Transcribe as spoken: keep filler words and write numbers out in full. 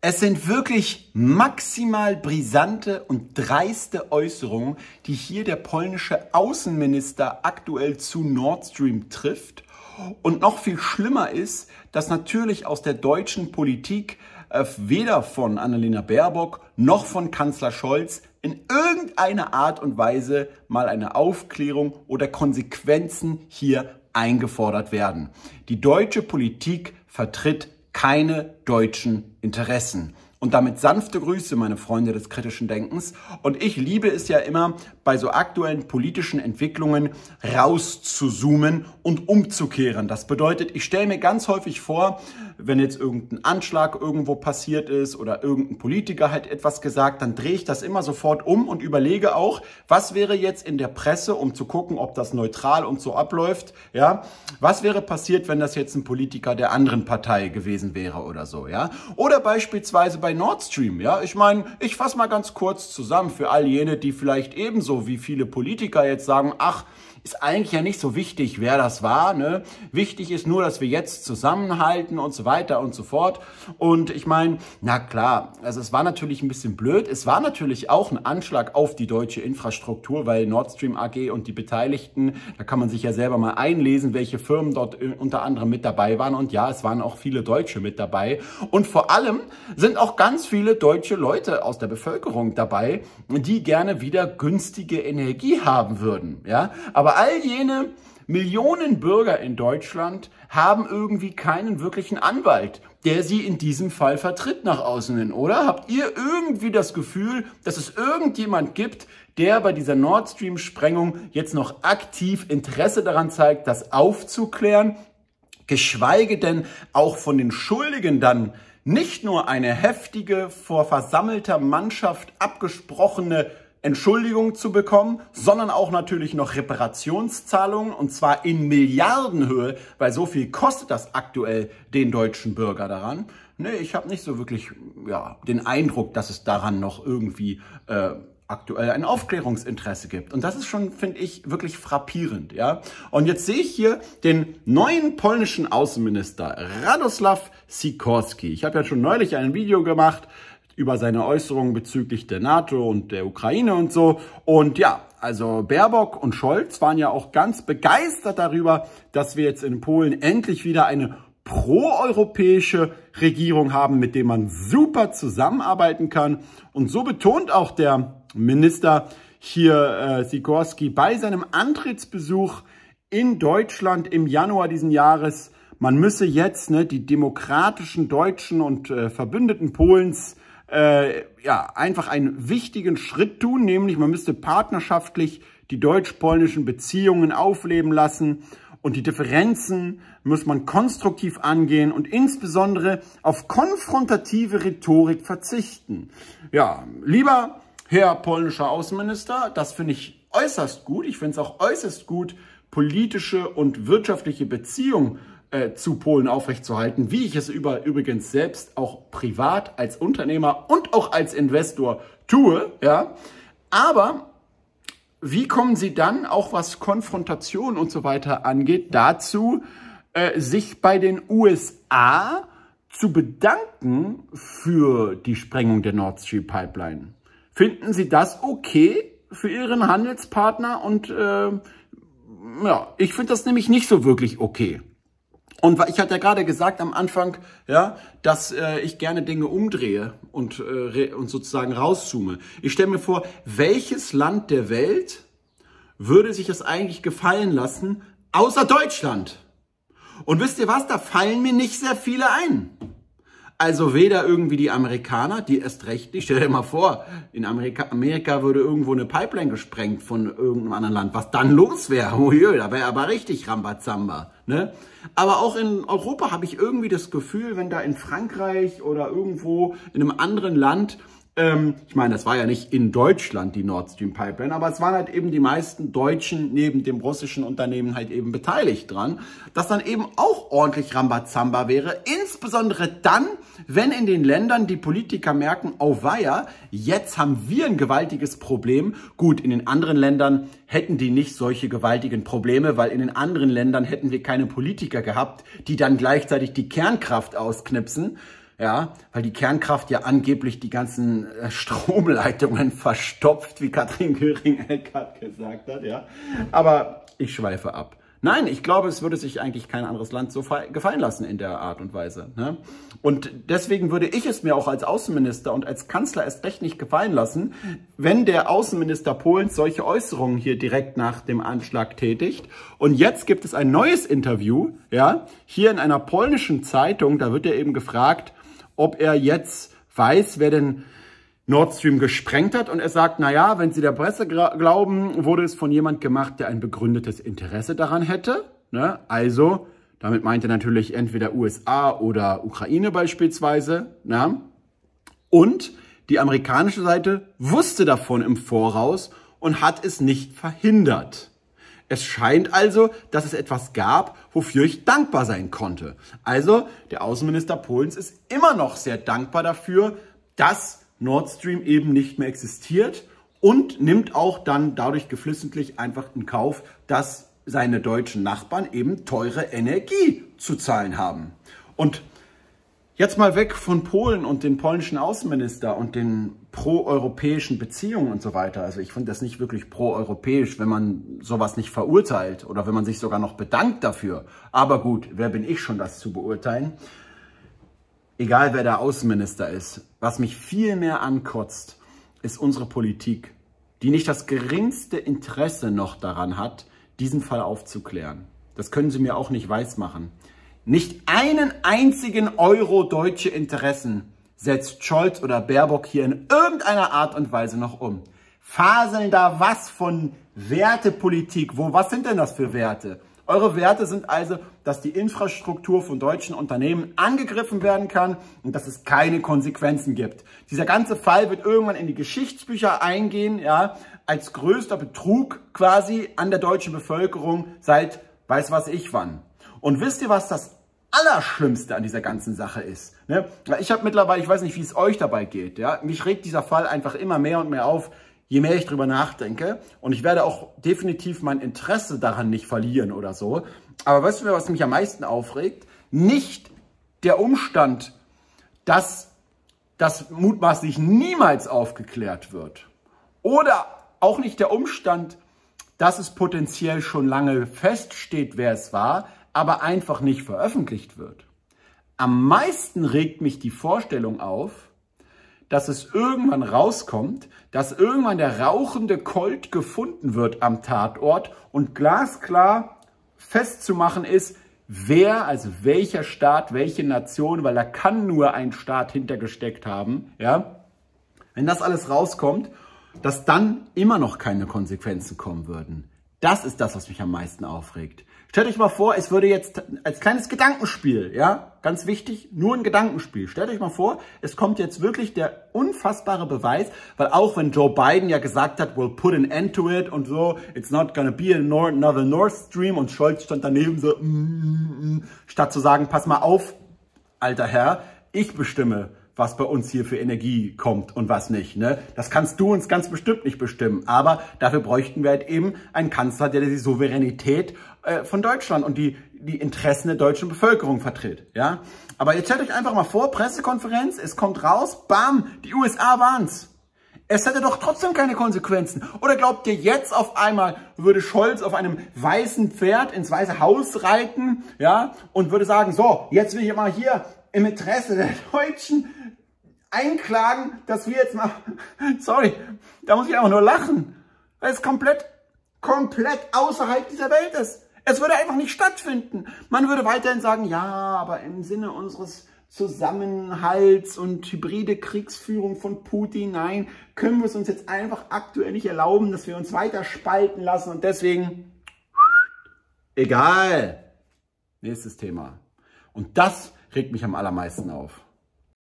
Es sind wirklich maximal brisante und dreiste Äußerungen, die hier der polnische Außenminister aktuell zu Nord Stream trifft. Und noch viel schlimmer ist, dass natürlich aus der deutschen Politik äh, weder von Annalena Baerbock noch von Kanzler Scholz in irgendeiner Art und Weise mal eine Aufklärung oder Konsequenzen hier eingefordert werden. Die deutsche Politik vertritt keine deutschen Interessen. Und damit sanfte Grüße, meine Freunde des kritischen Denkens. Und ich liebe es ja immer, bei so aktuellen politischen Entwicklungen rauszuzoomen und umzukehren. Das bedeutet, ich stelle mir ganz häufig vor, wenn jetzt irgendein Anschlag irgendwo passiert ist oder irgendein Politiker hat etwas gesagt, dann drehe ich das immer sofort um und überlege auch, was wäre jetzt in der Presse, um zu gucken, ob das neutral und so abläuft, ja, was wäre passiert, wenn das jetzt ein Politiker der anderen Partei gewesen wäre oder so, ja, oder beispielsweise bei Nord Stream, ja, ich meine, ich fasse mal ganz kurz zusammen für all jene, die vielleicht ebenso wie viele Politiker jetzt sagen, ach, ist eigentlich ja nicht so wichtig, wer das war, ne? Wichtig ist nur, dass wir jetzt zusammenhalten und so weiter und so fort. Und ich meine, na klar, also es war natürlich ein bisschen blöd. Es war natürlich auch ein Anschlag auf die deutsche Infrastruktur, weil Nord Stream A G und die Beteiligten, da kann man sich ja selber mal einlesen, welche Firmen dort unter anderem mit dabei waren. Und ja, es waren auch viele Deutsche mit dabei. Und vor allem sind auch ganz viele deutsche Leute aus der Bevölkerung dabei, die gerne wieder günstige Energie haben würden, ja. Aber all jene Millionen Bürger in Deutschland haben irgendwie keinen wirklichen Anwalt, der sie in diesem Fall vertritt nach außen hin, oder? Habt ihr irgendwie das Gefühl, dass es irgendjemand gibt, der bei dieser Nord Stream-Sprengung jetzt noch aktiv Interesse daran zeigt, das aufzuklären, geschweige denn auch von den Schuldigen dann nicht nur eine heftige, vor versammelter Mannschaft abgesprochene Entschuldigung zu bekommen, sondern auch natürlich noch Reparationszahlungen, und zwar in Milliardenhöhe, weil so viel kostet das aktuell den deutschen Bürger daran. Nee, ich habe nicht so wirklich ja, den Eindruck, dass es daran noch irgendwie äh, aktuell ein Aufklärungsinteresse gibt. Und das ist schon, finde ich, wirklich frappierend. Ja? Und jetzt sehe ich hier den neuen polnischen Außenminister Radosław Sikorski. Ich habe ja schon neulich ein Video gemacht über seine Äußerungen bezüglich der NATO und der Ukraine und so. Und ja, also Baerbock und Scholz waren ja auch ganz begeistert darüber, dass wir jetzt in Polen endlich wieder eine proeuropäische Regierung haben, mit der man super zusammenarbeiten kann. Und so betont auch der Minister hier äh, Sikorski bei seinem Antrittsbesuch in Deutschland im Januar diesen Jahres, man müsse jetzt ne, die demokratischen Deutschen und äh, Verbündeten Polens Äh, ja, einfach einen wichtigen Schritt tun, nämlich man müsste partnerschaftlich die deutsch-polnischen Beziehungen aufleben lassen und die Differenzen muss man konstruktiv angehen und insbesondere auf konfrontative Rhetorik verzichten. Ja, lieber Herr polnischer Außenminister, das finde ich äußerst gut. Ich finde es auch äußerst gut, politische und wirtschaftliche Beziehungen zu Polen aufrechtzuerhalten, wie ich es über, übrigens selbst auch privat als Unternehmer und auch als Investor tue, ja. Aber wie kommen Sie dann, auch was Konfrontation und so weiter angeht, dazu, äh, sich bei den U S A zu bedanken für die Sprengung der Nord Stream Pipeline? Finden Sie das okay für Ihren Handelspartner? Und äh, ja, ich finde das nämlich nicht so wirklich okay. Und ich hatte ja gerade gesagt am Anfang, ja, dass äh, ich gerne Dinge umdrehe und, äh, und sozusagen rauszoome. Ich stelle mir vor, welches Land der Welt würde sich das eigentlich gefallen lassen, außer Deutschland? Und wisst ihr was, da fallen mir nicht sehr viele ein. Also weder irgendwie die Amerikaner, die erst recht nicht. Stell dir mal vor, in Amerika, Amerika würde irgendwo eine Pipeline gesprengt von irgendeinem anderen Land. Was dann los wäre, uiui, da wäre aber richtig Rambazamba. Ne? Aber auch in Europa habe ich irgendwie das Gefühl, wenn da in Frankreich oder irgendwo in einem anderen Land, ähm, ich meine, das war ja nicht in Deutschland die Nord Stream Pipeline, aber es waren halt eben die meisten Deutschen neben dem russischen Unternehmen halt eben beteiligt dran, dass dann eben auch ordentlich Rambazamba wäre, insbesondere dann, wenn in den Ländern die Politiker merken, oh weia, jetzt haben wir ein gewaltiges Problem. Gut, in den anderen Ländern hätten die nicht solche gewaltigen Probleme, weil in den anderen Ländern hätten wir keine Politiker gehabt, die dann gleichzeitig die Kernkraft ausknipsen. Ja, weil die Kernkraft ja angeblich die ganzen äh, Stromleitungen verstopft, wie Katrin Göring-Eckardt gesagt hat, ja. Aber ich schweife ab. Nein, ich glaube, es würde sich eigentlich kein anderes Land so gefallen lassen in der Art und Weise. Ne? Und deswegen würde ich es mir auch als Außenminister und als Kanzler erst recht nicht gefallen lassen, wenn der Außenminister Polens solche Äußerungen hier direkt nach dem Anschlag tätigt. Und jetzt gibt es ein neues Interview, ja, hier in einer polnischen Zeitung. Da wird er eben gefragt, ob er jetzt weiß, wer denn Nord Stream gesprengt hat. Und er sagt, naja, wenn Sie der Presse glauben, wurde es von jemand gemacht, der ein begründetes Interesse daran hätte. Ne? Also, damit meint er natürlich entweder U S A oder Ukraine beispielsweise. Ne? Und die amerikanische Seite wusste davon im Voraus und hat es nicht verhindert. Es scheint also, dass es etwas gab, wofür ich dankbar sein konnte. Also, der Außenminister Polens ist immer noch sehr dankbar dafür, dass Nord Stream eben nicht mehr existiert und nimmt auch dann dadurch geflissentlich einfach in Kauf, dass seine deutschen Nachbarn eben teure Energie zu zahlen haben. Und jetzt mal weg von Polen und den polnischen Außenminister und den proeuropäischen Beziehungen und so weiter. Also ich finde das nicht wirklich proeuropäisch, wenn man sowas nicht verurteilt oder wenn man sich sogar noch bedankt dafür. Aber gut, wer bin ich schon, das zu beurteilen? Egal wer der Außenminister ist, was mich viel mehr ankotzt, ist unsere Politik, die nicht das geringste Interesse noch daran hat, diesen Fall aufzuklären. Das können Sie mir auch nicht weismachen. Nicht einen einzigen Euro deutsche Interessen setzt Scholz oder Baerbock hier in irgendeiner Art und Weise noch um. Faseln da was von Wertepolitik? Wo, was sind denn das für Werte? Eure Werte sind also, dass die Infrastruktur von deutschen Unternehmen angegriffen werden kann und dass es keine Konsequenzen gibt. Dieser ganze Fall wird irgendwann in die Geschichtsbücher eingehen, ja, als größter Betrug quasi an der deutschen Bevölkerung seit weiß was ich wann. Und wisst ihr, was das Allerschlimmste an dieser ganzen Sache ist? Ne? Ich habe mittlerweile, ich weiß nicht, wie es euch dabei geht, ja, mich regt dieser Fall einfach immer mehr und mehr auf, je mehr ich drüber nachdenke. Und ich werde auch definitiv mein Interesse daran nicht verlieren oder so. Aber weißt du, was mich am meisten aufregt? Nicht der Umstand, dass das mutmaßlich niemals aufgeklärt wird. Oder auch nicht der Umstand, dass es potenziell schon lange feststeht, wer es war, aber einfach nicht veröffentlicht wird. Am meisten regt mich die Vorstellung auf, dass es irgendwann rauskommt, dass irgendwann der rauchende Colt gefunden wird am Tatort und glasklar festzumachen ist, wer, also welcher Staat, welche Nation, weil da kann nur ein Staat hintergesteckt haben, ja, wenn das alles rauskommt, dass dann immer noch keine Konsequenzen kommen würden. Das ist das, was mich am meisten aufregt. Stellt euch mal vor, es würde jetzt als kleines Gedankenspiel, ja, ganz wichtig, nur ein Gedankenspiel. Stellt euch mal vor, es kommt jetzt wirklich der unfassbare Beweis, weil auch wenn Joe Biden ja gesagt hat, we'll put an end to it und so, it's not gonna be another Nord Stream und Scholz stand daneben so, mm, mm, mm, statt zu sagen, pass mal auf, alter Herr, ich bestimme, was bei uns hier für Energie kommt und was nicht. Ne? Das kannst du uns ganz bestimmt nicht bestimmen. Aber dafür bräuchten wir halt eben einen Kanzler, der die Souveränität äh, von Deutschland und die, die Interessen der deutschen Bevölkerung vertritt. Ja? Aber jetzt stellt euch einfach mal vor, Pressekonferenz, es kommt raus, bam, die U S A waren's. Es hätte doch trotzdem keine Konsequenzen. Oder glaubt ihr, jetzt auf einmal würde Scholz auf einem weißen Pferd ins Weiße Haus reiten, ja, und würde sagen, so, jetzt will ich mal hier im Interesse der Deutschen einklagen, dass wir jetzt mal, sorry, da muss ich einfach nur lachen, weil es komplett, komplett außerhalb dieser Welt ist. Es würde einfach nicht stattfinden. Man würde weiterhin sagen, ja, aber im Sinne unseres Zusammenhalts und hybride Kriegsführung von Putin, nein, können wir es uns jetzt einfach aktuell nicht erlauben, dass wir uns weiter spalten lassen und deswegen, egal, nächstes Thema. Und das regt mich am allermeisten auf.